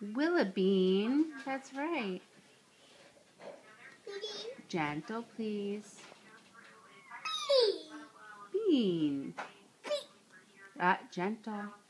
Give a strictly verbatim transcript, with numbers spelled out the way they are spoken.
Willoughbean. That's right. Gentle, please. Bean. Ah, gentle.